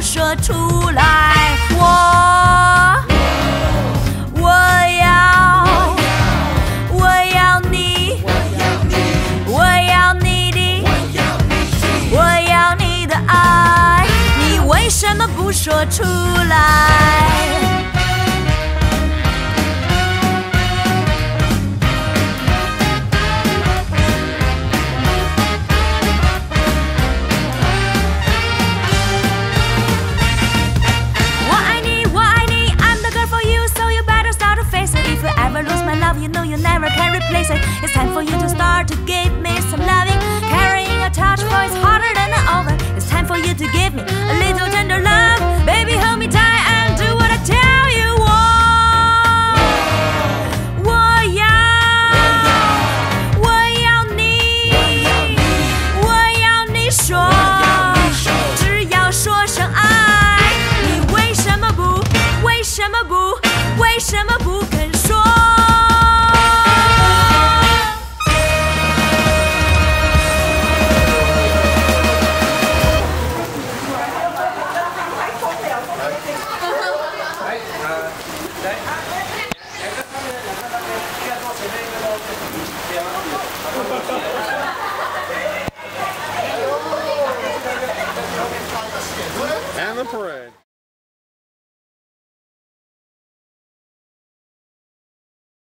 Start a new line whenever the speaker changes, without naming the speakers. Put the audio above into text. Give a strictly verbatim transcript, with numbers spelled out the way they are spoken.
说出来。我，我要，我要你，我要你的，我要你的爱，你为什么不说出来？ You know you never can replace it. It's time for you to start to give me some loving. Carrying a touch voice harder than an oven. It's time for you to give me a little tender love. Baby, hold me tight and do what I tell you. 我，我要，我要你，我要你说，只要说声爱，你为什么不？为什么不？为什么不肯说？
And the parade.